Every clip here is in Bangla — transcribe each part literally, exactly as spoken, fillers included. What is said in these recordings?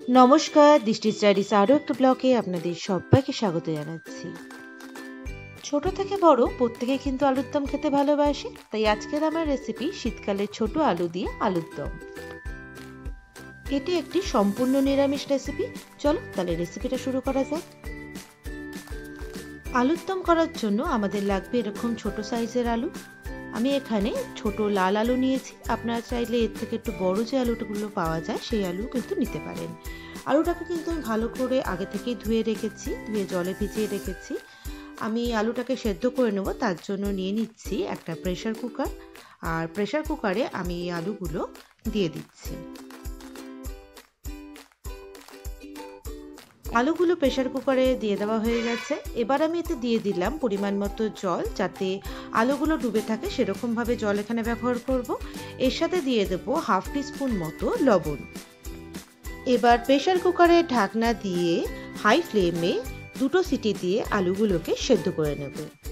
নমস্কার, দৃষ্টি স্টাডিজ আরও একটা ব্লগে আপনাদের সবাইকে স্বাগত জানাচ্ছি। ছোট থেকে বড় প্রত্যেকে কিন্তু আলুর দম খেতে ভালোবাসে, তাই আজকের আমার রেসিপি শীতকালের ছোট আলু দিয়ে আলুর দম। এটি একটি সম্পূর্ণ নিরামিষ রেসিপি। চলো তাহলে রেসিপিটা শুরু করা যাক। আলুর দম করার জন্য আমাদের লাগবে এরকম ছোট সাইজের আলু। আমি এখানে ছোট লাল আলু নিয়েছি, আপনারা চাইলে এর থেকে একটু বড় যে আলুগুলো পাওয়া যায় সেই আলু কিন্তু নিতে পারেন। আলুটাকে কিন্তু আমি ভালো করে আগে থেকেই ধুয়ে রেখেছি, ধুয়ে জলে ভিজিয়ে রেখেছি। আমি আলুটাকে সেদ্ধ করে নেব, তার জন্য নিয়ে নিচ্ছি একটা প্রেসার কুকার। আর প্রেসার কুকারে আমি এই আলুগুলো দিয়ে দিচ্ছি। আলুগুলো প্রেসার কুকারে দিয়ে দেওয়া হয়ে গেছে। এবার আমি এতে দিয়ে দিলাম পরিমাণ মতো জল, যাতে আলুগুলো ডুবে থাকে সেরকমভাবে জল এখানে ব্যবহার করব। এর সাথে দিয়ে দেব হাফ টিস্পুন মতো লবণ। এবার প্রেসার কুকারের ঢাকনা দিয়ে হাই ফ্লেমে দুটো সিটি দিয়ে আলুগুলোকে সেদ্ধ করে নেব।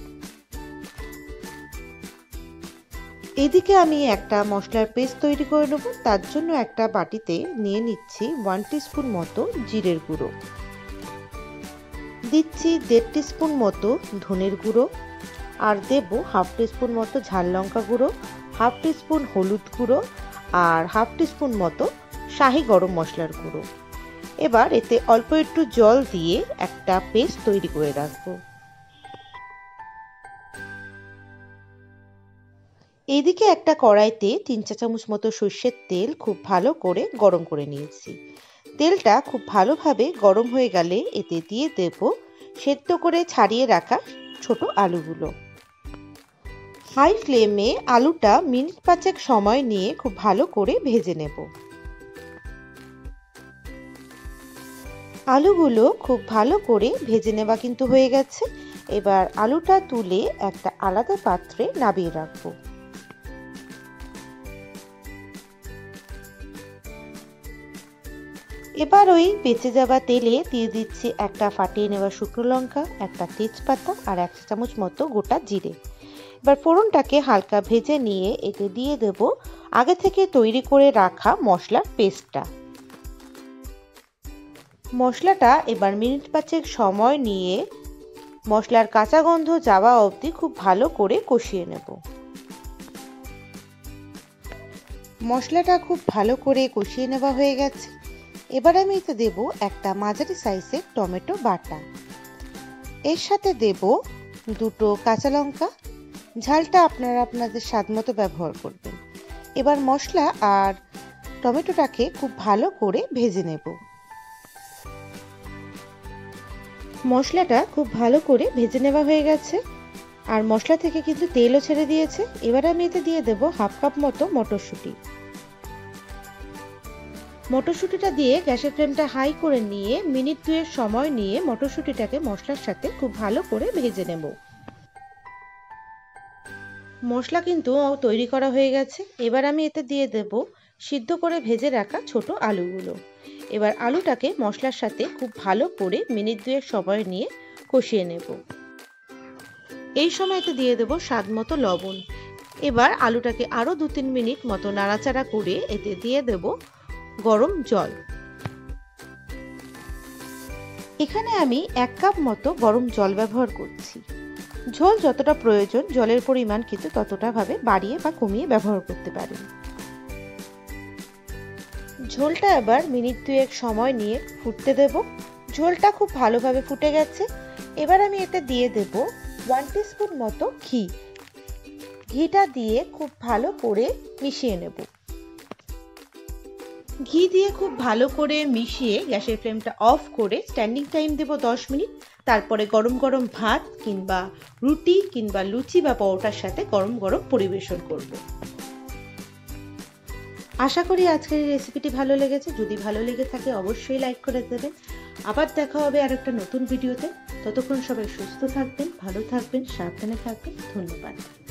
এদিকে আমি একটা মশলার পেস্ট তৈরি করে নেব। তার জন্য একটা বাটিতে নিয়ে নিচ্ছি ওয়ান টিস্পুন মতো জিরের গুঁড়ো, দিচ্ছি দেড় টিস্পুন মতো ধনের গুঁড়ো, আর দেব হাফ টিস্পুন মতো ঝাল লঙ্কা গুঁড়ো, হাফ টিস্পুন হলুদ গুঁড়ো, আর হাফ টিস্পুন মতো শাহি গরম মশলার গুঁড়ো। এবার এতে অল্প একটু জল দিয়ে একটা পেস্ট তৈরি করে রাখবো। এদিকে একটা কড়াইতে তিন চা চামচ মতো সর্ষের তেল খুব ভালো করে গরম করে নিয়েছি। তেলটা খুব ভালোভাবে গরম হয়ে গেলে এতে দিয়ে দেব সেদ্ধ করে ছাড়িয়ে রাখা ছোট আলুগুলো। হাই ফ্লেমে আলুটা মিনিট পাঁচেক সময় নিয়ে খুব ভালো করে ভেজে নেব। আলুগুলো খুব ভালো করে ভেজে নেওয়া কিন্তু হয়ে গেছে। এবার আলুটা তুলে একটা আলাদা পাত্রে নামিয়ে রাখবো। এবার ওই বেঁচে যাওয়া তেলে দিয়ে দিচ্ছি একটা ফাটিয়ে নেওয়া শুকনো লঙ্কা, একটা তেজপাতা, আর এক চামচ মতো গোটা জিরে। এবার ফোড়নটাকে হালকা ভেজে নিয়ে এতে দিয়ে দেব আগে থেকে তৈরি করে রাখা মশলার পেস্টটা। মশলাটা এবার মিনিট পাঁচেক সময় নিয়ে মশলার কাঁচা গন্ধ যাওয়া অবধি খুব ভালো করে কষিয়ে নেব। মশলাটা খুব ভালো করে কষিয়ে নেওয়া হয়ে গেছে। এবার আমি এতে দেব একটা মাঝারি সাইজের টমেটো বাটা, এর সাথে দেব দুটো কাঁচা লঙ্কা। ঝালটা আপনারা আপনাদের স্বাদ মতো ব্যবহার করবেন। এবার মশলা আর টমেটোটাকে খুব ভালো করে ভেজে নেব। মশলাটা খুব ভালো করে ভেজে নেওয়া হয়ে গেছে, আর মশলা থেকে কিন্তু তেলও ছেড়ে দিয়েছে। এবার আমি এতে দিয়ে দেব হাফ কাপ মতো মটরশুঁটি। মটরশুঁটিটা দিয়ে গ্যাসের ফ্লেমটা হাই করে নিয়ে মিনিট দুয়েক সময় নিয়ে মটরশুঁটিটাকে মশলার সাথে খুব ভালো করে ভেজে নেব। মশলা কিন্তু তৈরি করা হয়ে গেছে। এবার আমি এতে দিয়ে দেব সিদ্ধ করে ভেজে রাখা ছোট আলুগুলো। এবার আলুটাকে মশলার সাথে খুব ভালো করে মিনিট দুয়েক সময় নিয়ে কষিয়ে নেব। এই সময় এতে দিয়ে দেব স্বাদ মতো লবণ। এবার আলুটাকে আরও দু তিন মিনিট মতো নাড়াচাড়া করে এতে দিয়ে দেব গরম জল। এখানে আমি এক কাপ মতো গরম জল ব্যবহার করছি। ঝোল যতটা প্রয়োজন জলের পরিমাণ কিন্তু ততটা ভাবে বাড়িয়ে বা কমিয়ে ব্যবহার করতে পারেন। ঝোলটা এবার মিনিট দুয়েক সময় নিয়ে ফুটতে দেব। ঝোলটা খুব ভালোভাবে ফুটে গেছে। এবার আমি এতে দিয়ে দেব ওয়ান টিস্পুন মতো ঘি। ঘিটা দিয়ে খুব ভালো করে মিশিয়ে নেব। ঘি দিয়ে খুব ভালো করে মিশিয়ে গ্যাসের ফ্লেমটা অফ করে স্ট্যান্ডিং টাইম দেব দশ মিনিট। তারপরে গরম গরম ভাত কিংবা রুটি কিংবা লুচি বা পরোটার সাথে গরম গরম পরিবেশন করব। আশা করি আজকের এই রেসিপিটি ভালো লেগেছে। যদি ভালো লেগে থাকে অবশ্যই লাইক করে দেবেন। আবার দেখা হবে আর একটা নতুন ভিডিওতে। ততক্ষণ সবাই সুস্থ থাকবেন, ভালো থাকবেন, সাবধানে থাকবেন। ধন্যবাদ।